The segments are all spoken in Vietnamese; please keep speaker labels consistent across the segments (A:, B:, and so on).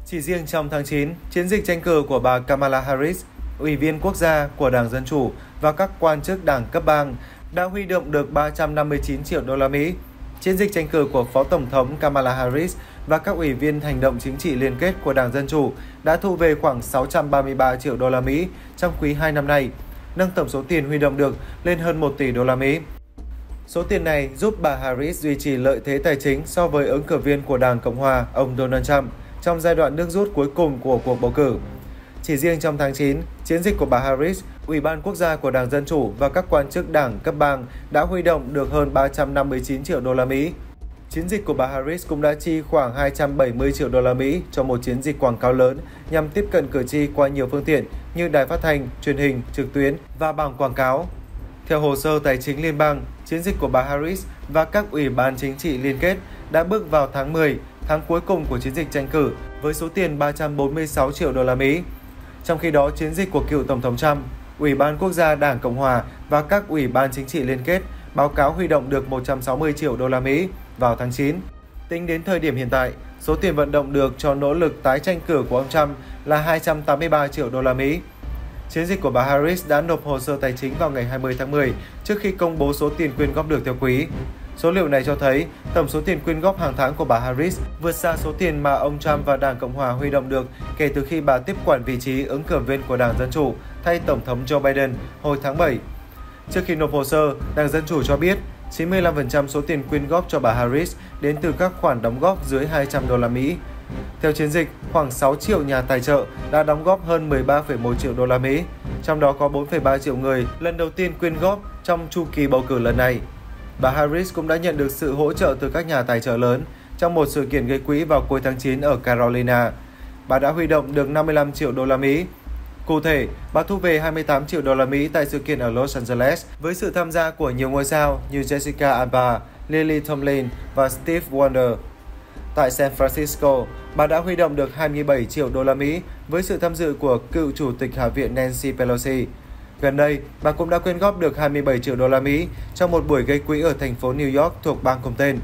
A: Chỉ riêng trong tháng 9, chiến dịch tranh cử của bà Kamala Harris, Ủy viên quốc gia của Đảng Dân Chủ và các quan chức đảng cấp bang đã huy động được 359 triệu đô la Mỹ. Chiến dịch tranh cử của Phó Tổng thống Kamala Harris và các ủy viên hành động chính trị liên kết của Đảng Dân Chủ đã thu về khoảng 633 triệu đô la Mỹ trong quý 2 năm nay, nâng tổng số tiền huy động được lên hơn 1 tỷ đô la Mỹ. Số tiền này giúp bà Harris duy trì lợi thế tài chính so với ứng cử viên của Đảng Cộng hòa, ông Donald Trump, trong giai đoạn nước rút cuối cùng của cuộc bầu cử. Chỉ riêng trong tháng 9, chiến dịch của bà Harris, Ủy ban Quốc gia của Đảng Dân Chủ và các quan chức đảng cấp bang đã huy động được hơn 359 triệu đô la Mỹ. Chiến dịch của bà Harris cũng đã chi khoảng 270 triệu đô la Mỹ cho một chiến dịch quảng cáo lớn nhằm tiếp cận cử tri qua nhiều phương tiện như đài phát thanh, truyền hình, trực tuyến và bảng quảng cáo. Theo hồ sơ tài chính liên bang, chiến dịch của bà Harris và các ủy ban chính trị liên kết đã bước vào tháng 10, tháng cuối cùng của chiến dịch tranh cử với số tiền 346 triệu đô la Mỹ. Trong khi đó, chiến dịch của cựu Tổng thống Trump, Ủy ban Quốc gia Đảng Cộng hòa và các ủy ban chính trị liên kết báo cáo huy động được 160 triệu đô la Mỹ vào tháng 9. Tính đến thời điểm hiện tại, số tiền vận động được cho nỗ lực tái tranh cử của ông Trump là 283 triệu đô la Mỹ. Chiến dịch của bà Harris đã nộp hồ sơ tài chính vào ngày 20 tháng 10 trước khi công bố số tiền quyên góp được theo quý. Số liệu này cho thấy tổng số tiền quyên góp hàng tháng của bà Harris vượt xa số tiền mà ông Trump và Đảng Cộng hòa huy động được kể từ khi bà tiếp quản vị trí ứng cử viên của Đảng Dân Chủ thay Tổng thống Joe Biden hồi tháng 7. Trước khi nộp hồ sơ, Đảng Dân Chủ cho biết 95% số tiền quyên góp cho bà Harris đến từ các khoản đóng góp dưới 200 đô la Mỹ. Theo chiến dịch, khoảng 6 triệu nhà tài trợ đã đóng góp hơn 13,1 triệu đô la Mỹ, trong đó có 4,3 triệu người lần đầu tiên quyên góp trong chu kỳ bầu cử lần này. Bà Harris cũng đã nhận được sự hỗ trợ từ các nhà tài trợ lớn trong một sự kiện gây quỹ vào cuối tháng 9 ở Carolina. Bà đã huy động được 55 triệu đô la Mỹ. Cụ thể, bà thu về 28 triệu đô la Mỹ tại sự kiện ở Los Angeles với sự tham gia của nhiều ngôi sao như Jessica Alba, Lily Tomlin và Steve Wonder. Tại San Francisco, bà đã huy động được 27 triệu đô la Mỹ với sự tham dự của cựu Chủ tịch Hạ viện Nancy Pelosi. Gần đây, bà cũng đã quyên góp được 27 triệu đô la Mỹ trong một buổi gây quỹ ở thành phố New York thuộc bang cùng tên.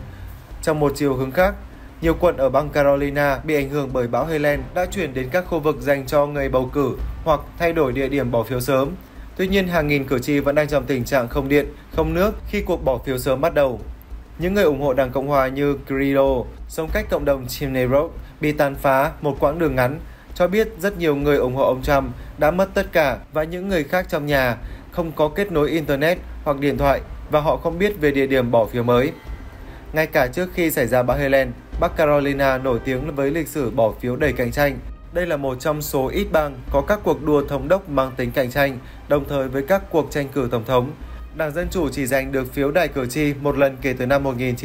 A: Trong một chiều hướng khác, nhiều quận ở bang Carolina bị ảnh hưởng bởi bão Helene đã chuyển đến các khu vực dành cho người bầu cử hoặc thay đổi địa điểm bỏ phiếu sớm. Tuy nhiên, hàng nghìn cử tri vẫn đang trong tình trạng không điện, không nước khi cuộc bỏ phiếu sớm bắt đầu. Những người ủng hộ Đảng Cộng hòa như Grillo, sống cách cộng đồng Chimney Rock, bị tàn phá một quãng đường ngắn, cho biết rất nhiều người ủng hộ ông Trump đã mất tất cả và những người khác trong nhà không có kết nối Internet hoặc điện thoại và họ không biết về địa điểm bỏ phiếu mới. Ngay cả trước khi xảy ra bão Helene, Bắc Carolina nổi tiếng với lịch sử bỏ phiếu đầy cạnh tranh. Đây là một trong số ít bang có các cuộc đua thống đốc mang tính cạnh tranh, đồng thời với các cuộc tranh cử tổng thống. Đảng Dân Chủ chỉ giành được phiếu đại cử tri một lần kể từ năm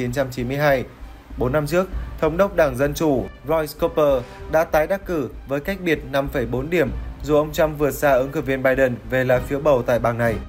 A: 1992. 4 năm trước, Thống đốc Đảng Dân Chủ Roy Cooper đã tái đắc cử với cách biệt 5,4 điểm, dù ông Trump vượt xa ứng cử viên Biden về lá phiếu bầu tại bang này.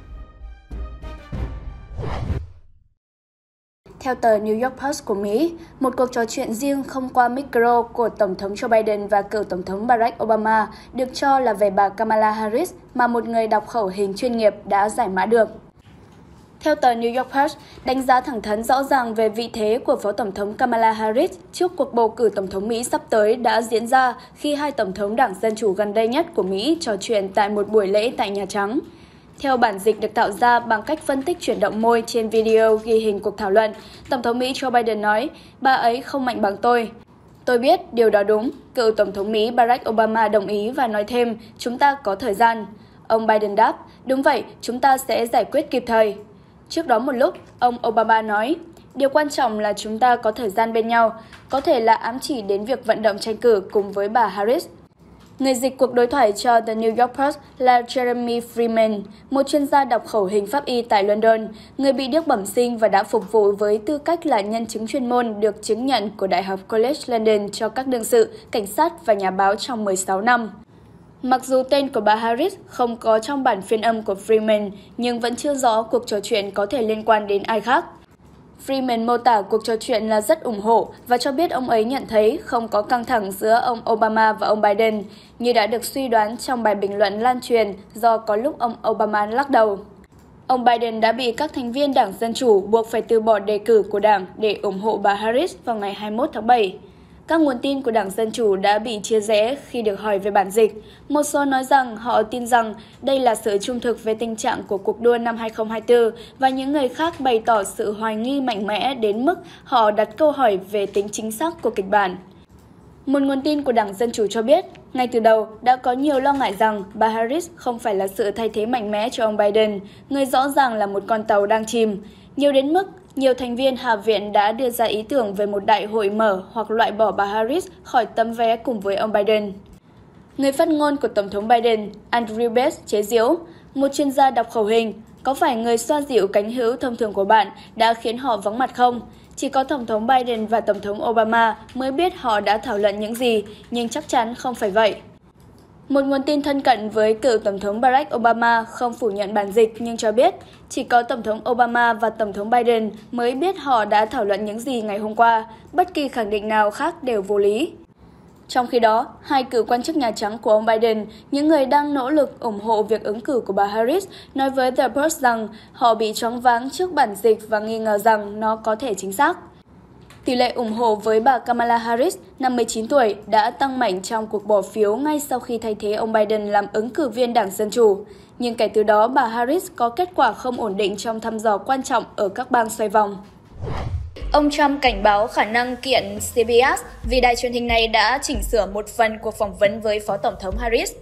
B: Theo tờ New York Post của Mỹ, một cuộc trò chuyện riêng không qua micro của Tổng thống Joe Biden và cựu Tổng thống Barack Obama được cho là về bà Kamala Harris mà một người đọc khẩu hình chuyên nghiệp đã giải mã được. Theo tờ New York Post, đánh giá thẳng thắn rõ ràng về vị thế của Phó Tổng thống Kamala Harris trước cuộc bầu cử Tổng thống Mỹ sắp tới đã diễn ra khi hai Tổng thống Đảng Dân Chủ gần đây nhất của Mỹ trò chuyện tại một buổi lễ tại Nhà Trắng. Theo bản dịch được tạo ra bằng cách phân tích chuyển động môi trên video ghi hình cuộc thảo luận, Tổng thống Mỹ Joe Biden nói, bà ấy không mạnh bằng tôi. Tôi biết điều đó đúng. Cựu Tổng thống Mỹ Barack Obama đồng ý và nói thêm, chúng ta có thời gian. Ông Biden đáp, đúng vậy, chúng ta sẽ giải quyết kịp thời. Trước đó một lúc, ông Obama nói, điều quan trọng là chúng ta có thời gian bên nhau, có thể là ám chỉ đến việc vận động tranh cử cùng với bà Harris. Người dịch cuộc đối thoại cho The New York Post là Jeremy Freeman, một chuyên gia đọc khẩu hình pháp y tại London, người bị điếc bẩm sinh và đã phục vụ với tư cách là nhân chứng chuyên môn được chứng nhận của Đại học College London cho các đương sự, cảnh sát và nhà báo trong 16 năm. Mặc dù tên của bà Harris không có trong bản phiên âm của Freeman, nhưng vẫn chưa rõ cuộc trò chuyện có thể liên quan đến ai khác. Freeman mô tả cuộc trò chuyện là rất ủng hộ và cho biết ông ấy nhận thấy không có căng thẳng giữa ông Obama và ông Biden, như đã được suy đoán trong bài bình luận lan truyền do có lúc ông Obama lắc đầu. Ông Biden đã bị các thành viên Đảng Dân Chủ buộc phải từ bỏ đề cử của Đảng để ủng hộ bà Harris vào ngày 21 tháng 7. Các nguồn tin của Đảng Dân Chủ đã bị chia rẽ khi được hỏi về bản dịch. Một số nói rằng họ tin rằng đây là sự trung thực về tình trạng của cuộc đua năm 2024 và những người khác bày tỏ sự hoài nghi mạnh mẽ đến mức họ đặt câu hỏi về tính chính xác của kịch bản. Một nguồn tin của Đảng Dân Chủ cho biết, ngay từ đầu đã có nhiều lo ngại rằng bà Harris không phải là sự thay thế mạnh mẽ cho ông Biden, người rõ ràng là một con tàu đang chìm. Nhiều đến mức nhiều thành viên Hạ viện đã đưa ra ý tưởng về một đại hội mở hoặc loại bỏ bà Harris khỏi tấm vé cùng với ông Biden. Người phát ngôn của Tổng thống Biden, Andrew Bates, chế giễu, một chuyên gia đọc khẩu hình, có phải người xoa dịu cánh hữu thông thường của bạn đã khiến họ vắng mặt không? Chỉ có Tổng thống Biden và Tổng thống Obama mới biết họ đã thảo luận những gì, nhưng chắc chắn không phải vậy. Một nguồn tin thân cận với cựu Tổng thống Barack Obama không phủ nhận bản dịch nhưng cho biết chỉ có Tổng thống Obama và Tổng thống Biden mới biết họ đã thảo luận những gì ngày hôm qua, bất kỳ khẳng định nào khác đều vô lý. Trong khi đó, hai cựu quan chức Nhà Trắng của ông Biden, những người đang nỗ lực ủng hộ việc ứng cử của bà Harris, nói với The Post rằng họ bị choáng váng trước bản dịch và nghi ngờ rằng nó có thể chính xác. Tỷ lệ ủng hộ với bà Kamala Harris, 59 tuổi, đã tăng mạnh trong cuộc bỏ phiếu ngay sau khi thay thế ông Biden làm ứng cử viên Đảng Dân Chủ. Nhưng kể từ đó, bà Harris có kết quả không ổn định trong thăm dò quan trọng ở các bang xoay vòng. Ông Trump cảnh báo khả năng kiện CBS vì đài truyền hình này đã chỉnh sửa một phần cuộc phỏng vấn với Phó Tổng thống Harris.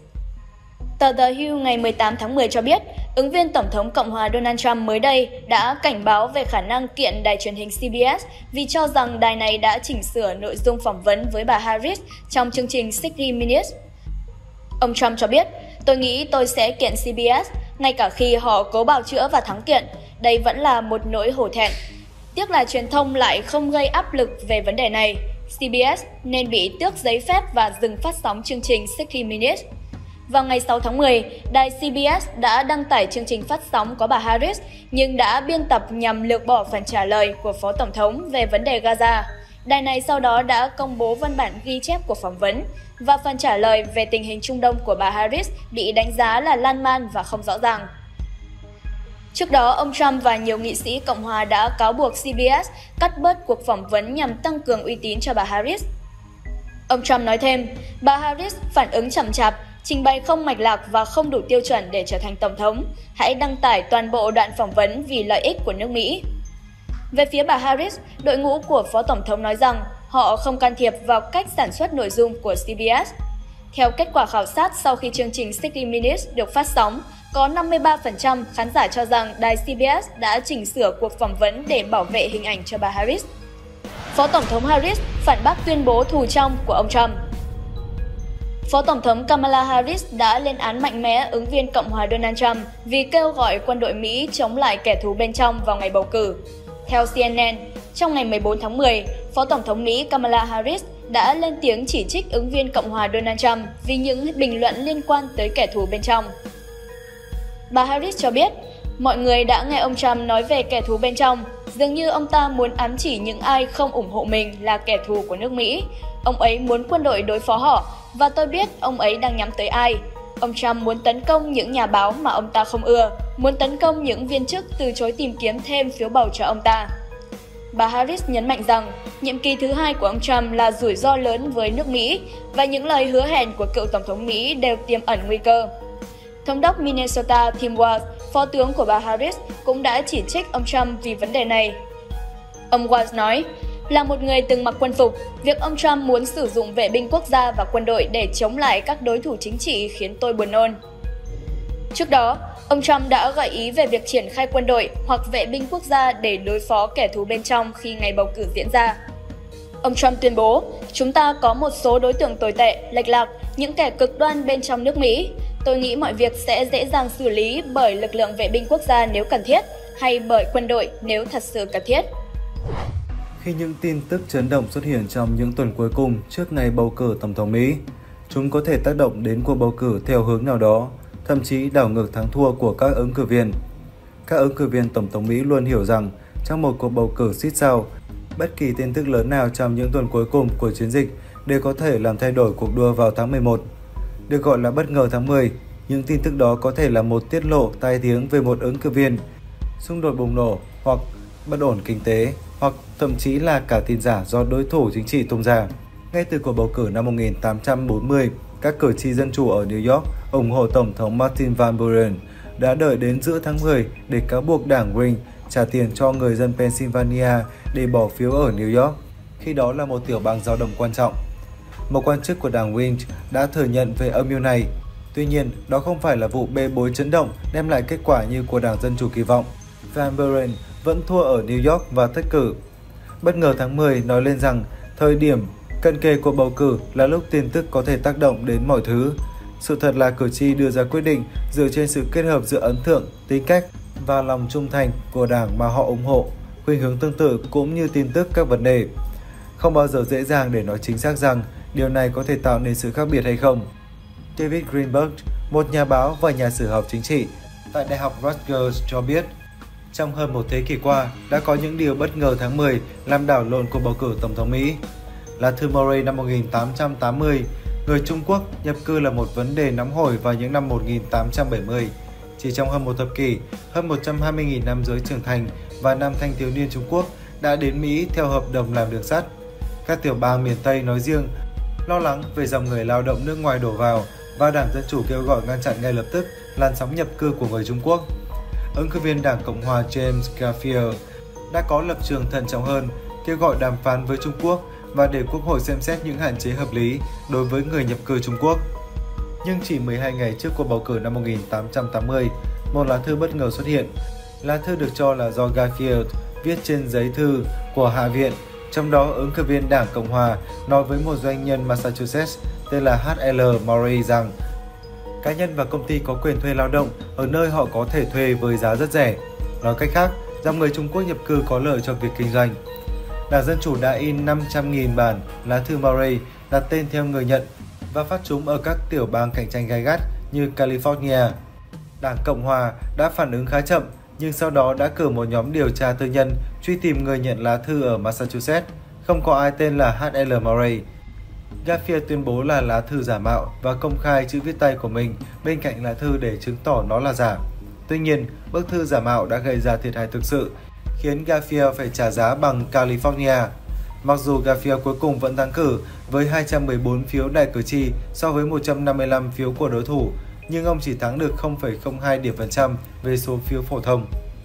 B: Tờ The Hill ngày 18 tháng 10 cho biết, ứng viên Tổng thống Cộng hòa Donald Trump mới đây đã cảnh báo về khả năng kiện đài truyền hình CBS vì cho rằng đài này đã chỉnh sửa nội dung phỏng vấn với bà Harris trong chương trình 60 Minutes. Ông Trump cho biết, tôi nghĩ tôi sẽ kiện CBS, ngay cả khi họ cố bào chữa và thắng kiện. Đây vẫn là một nỗi hổ thẹn. Tiếc là truyền thông lại không gây áp lực về vấn đề này. CBS nên bị tước giấy phép và dừng phát sóng chương trình 60 Minutes. Vào ngày 6 tháng 10, đài CBS đã đăng tải chương trình phát sóng có bà Harris nhưng đã biên tập nhằm lược bỏ phần trả lời của Phó Tổng thống về vấn đề Gaza. Đài này sau đó đã công bố văn bản ghi chép của phỏng vấn và phần trả lời về tình hình Trung Đông của bà Harris bị đánh giá là lan man và không rõ ràng. Trước đó, ông Trump và nhiều nghị sĩ Cộng hòa đã cáo buộc CBS cắt bớt cuộc phỏng vấn nhằm tăng cường uy tín cho bà Harris. Ông Trump nói thêm, bà Harris phản ứng chậm chạp, trình bày không mạch lạc và không đủ tiêu chuẩn để trở thành Tổng thống. Hãy đăng tải toàn bộ đoạn phỏng vấn vì lợi ích của nước Mỹ. Về phía bà Harris, đội ngũ của Phó Tổng thống nói rằng họ không can thiệp vào cách sản xuất nội dung của CBS. Theo kết quả khảo sát sau khi chương trình 60 Minutes được phát sóng, có 53% khán giả cho rằng đài CBS đã chỉnh sửa cuộc phỏng vấn để bảo vệ hình ảnh cho bà Harris. Phó Tổng thống Harris phản bác tuyên bố thù trong của ông Trump. Phó Tổng thống Kamala Harris đã lên án mạnh mẽ ứng viên Cộng hòa Donald Trump vì kêu gọi quân đội Mỹ chống lại kẻ thù bên trong vào ngày bầu cử. Theo CNN, trong ngày 14 tháng 10, Phó Tổng thống Mỹ Kamala Harris đã lên tiếng chỉ trích ứng viên Cộng hòa Donald Trump vì những bình luận liên quan tới kẻ thù bên trong. Bà Harris cho biết, mọi người đã nghe ông Trump nói về kẻ thù bên trong, dường như ông ta muốn ám chỉ những ai không ủng hộ mình là kẻ thù của nước Mỹ. Ông ấy muốn quân đội đối phó họ, và tôi biết ông ấy đang nhắm tới ai. Ông Trump muốn tấn công những nhà báo mà ông ta không ưa, muốn tấn công những viên chức từ chối tìm kiếm thêm phiếu bầu cho ông ta. Bà Harris nhấn mạnh rằng, nhiệm kỳ thứ hai của ông Trump là rủi ro lớn với nước Mỹ, và những lời hứa hẹn của cựu Tổng thống Mỹ đều tiềm ẩn nguy cơ. Thống đốc Minnesota Tim Walz, phó tướng của bà Harris, cũng đã chỉ trích ông Trump vì vấn đề này. Ông Walz nói, là một người từng mặc quân phục, việc ông Trump muốn sử dụng vệ binh quốc gia và quân đội để chống lại các đối thủ chính trị khiến tôi buồn nôn. Trước đó, ông Trump đã gợi ý về việc triển khai quân đội hoặc vệ binh quốc gia để đối phó kẻ thù bên trong khi ngày bầu cử diễn ra. Ông Trump tuyên bố, chúng ta có một số đối tượng tồi tệ, lệch lạc, những kẻ cực đoan bên trong nước Mỹ. Tôi nghĩ mọi việc sẽ dễ dàng xử lý bởi lực lượng vệ binh quốc gia nếu cần thiết, hay bởi quân đội nếu thật sự cần thiết.
A: Khi những tin tức chấn động xuất hiện trong những tuần cuối cùng trước ngày bầu cử Tổng thống Mỹ, chúng có thể tác động đến cuộc bầu cử theo hướng nào đó, thậm chí đảo ngược thắng thua của các ứng cử viên. Các ứng cử viên Tổng thống Mỹ luôn hiểu rằng trong một cuộc bầu cử xít sao, bất kỳ tin tức lớn nào trong những tuần cuối cùng của chiến dịch đều có thể làm thay đổi cuộc đua vào tháng 11. Được gọi là bất ngờ tháng 10, những tin tức đó có thể là một tiết lộ tai tiếng về một ứng cử viên, xung đột bùng nổ hoặc bất ổn kinh tế, hoặc thậm chí là cả tin giả do đối thủ chính trị tung ra. Ngay từ cuộc bầu cử năm 1840, các cử tri Dân Chủ ở New York ủng hộ Tổng thống Martin Van Buren đã đợi đến giữa tháng 10 để cáo buộc đảng Green trả tiền cho người dân Pennsylvania để bỏ phiếu ở New York, khi đó là một tiểu bang dao động quan trọng. Một quan chức của đảng Green đã thừa nhận về âm mưu này. Tuy nhiên, đó không phải là vụ bê bối chấn động đem lại kết quả như của đảng Dân Chủ kỳ vọng. Van Buren vẫn thua ở New York và thất cử. Bất ngờ tháng 10 nói lên rằng thời điểm cận kề cuộc bầu cử là lúc tin tức có thể tác động đến mọi thứ. Sự thật là cử tri đưa ra quyết định dựa trên sự kết hợp giữa ấn tượng, tính cách và lòng trung thành của đảng mà họ ủng hộ, khuynh hướng tương tự cũng như tin tức các vấn đề. Không bao giờ dễ dàng để nói chính xác rằng điều này có thể tạo nên sự khác biệt hay không. David Greenberg, một nhà báo và nhà sử học chính trị tại Đại học Rutgers cho biết, trong hơn một thế kỷ qua, đã có những điều bất ngờ tháng 10 làm đảo lộn cuộc bầu cử Tổng thống Mỹ. Lá thư Murray năm 1880, người Trung Quốc nhập cư là một vấn đề nóng hổi vào những năm 1870. Chỉ trong hơn một thập kỷ, hơn 120.000 nam giới trưởng thành và nam thanh thiếu niên Trung Quốc đã đến Mỹ theo hợp đồng làm đường sắt. Các tiểu bang miền Tây nói riêng lo lắng về dòng người lao động nước ngoài đổ vào và Đảng Dân Chủ kêu gọi ngăn chặn ngay lập tức làn sóng nhập cư của người Trung Quốc. Ứng cử viên Đảng Cộng hòa James Garfield đã có lập trường thận trọng hơn, kêu gọi đàm phán với Trung Quốc và để Quốc hội xem xét những hạn chế hợp lý đối với người nhập cư Trung Quốc. Nhưng chỉ 12 ngày trước cuộc bầu cử năm 1880, một lá thư bất ngờ xuất hiện. Lá thư được cho là do Garfield viết trên giấy thư của Hạ viện, trong đó ứng cử viên Đảng Cộng hòa nói với một doanh nhân Massachusetts tên là H.L. Murray rằng cá nhân và công ty có quyền thuê lao động ở nơi họ có thể thuê với giá rất rẻ. Nói cách khác, dòng người Trung Quốc nhập cư có lợi cho việc kinh doanh. Đảng Dân Chủ đã in 500.000 bản lá thư Murray đặt tên theo người nhận và phát chúng ở các tiểu bang cạnh tranh gay gắt như California. Đảng Cộng hòa đã phản ứng khá chậm, nhưng sau đó đã cử một nhóm điều tra tư nhân truy tìm người nhận lá thư ở Massachusetts. Không có ai tên là H.L. Murray. Garfield tuyên bố là lá thư giả mạo và công khai chữ viết tay của mình bên cạnh lá thư để chứng tỏ nó là giả. Tuy nhiên, bức thư giả mạo đã gây ra thiệt hại thực sự, khiến Garfield phải trả giá bằng California. Mặc dù Garfield cuối cùng vẫn thắng cử với 214 phiếu đại cử tri so với 155 phiếu của đối thủ, nhưng ông chỉ thắng được 0,02 điểm phần trăm về số phiếu phổ thông.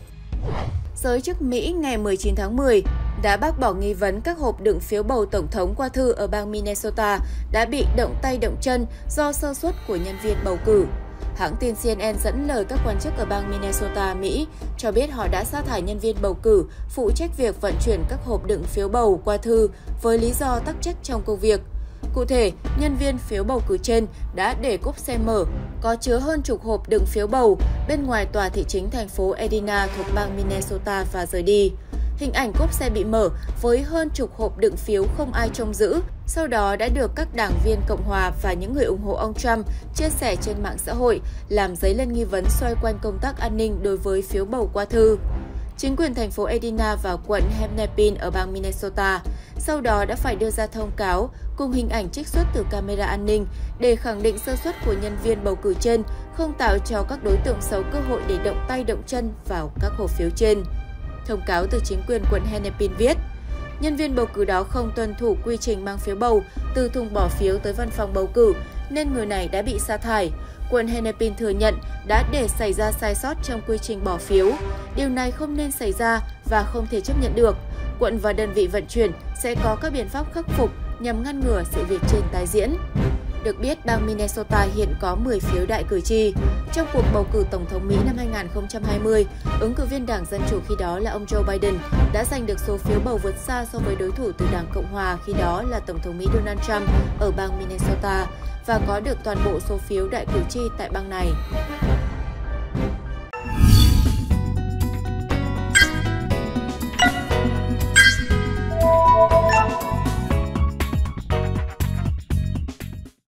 B: Giới chức Mỹ ngày 19 tháng 10 đã bác bỏ nghi vấn các hộp đựng phiếu bầu tổng thống qua thư ở bang Minnesota đã bị động tay động chân do sơ suất của nhân viên bầu cử. Hãng tin CNN dẫn lời các quan chức ở bang Minnesota, Mỹ cho biết họ đã sa thải nhân viên bầu cử phụ trách việc vận chuyển các hộp đựng phiếu bầu qua thư với lý do tắc trách trong công việc. Cụ thể, nhân viên phiếu bầu cử trên đã để cốp xe mở có chứa hơn chục hộp đựng phiếu bầu bên ngoài tòa thị chính thành phố Edina thuộc bang Minnesota và rời đi. Hình ảnh cốp xe bị mở với hơn chục hộp đựng phiếu không ai trông giữ, sau đó đã được các đảng viên Cộng hòa và những người ủng hộ ông Trump chia sẻ trên mạng xã hội, làm dấy lên nghi vấn xoay quanh công tác an ninh đối với phiếu bầu qua thư. Chính quyền thành phố Edina và quận Hennepin ở bang Minnesota sau đó đã phải đưa ra thông cáo cùng hình ảnh trích xuất từ camera an ninh để khẳng định sơ suất của nhân viên bầu cử trên không tạo cho các đối tượng xấu cơ hội để động tay động chân vào các hộp phiếu trên. Thông cáo từ chính quyền quận Hennepin viết, nhân viên bầu cử đó không tuân thủ quy trình mang phiếu bầu từ thùng bỏ phiếu tới văn phòng bầu cử nên người này đã bị sa thải. Quận Hennepin thừa nhận đã để xảy ra sai sót trong quy trình bỏ phiếu. Điều này không nên xảy ra và không thể chấp nhận được. Quận và đơn vị vận chuyển sẽ có các biện pháp khắc phục nhằm ngăn ngừa sự việc trên tái diễn. Được biết, bang Minnesota hiện có 10 phiếu đại cử tri. Trong cuộc bầu cử Tổng thống Mỹ năm 2020, ứng cử viên Đảng Dân Chủ khi đó là ông Joe Biden đã giành được số phiếu bầu vượt xa so với đối thủ từ Đảng Cộng hòa khi đó là Tổng thống Mỹ Donald Trump ở bang Minnesota và có được toàn bộ số phiếu đại cử tri tại bang này.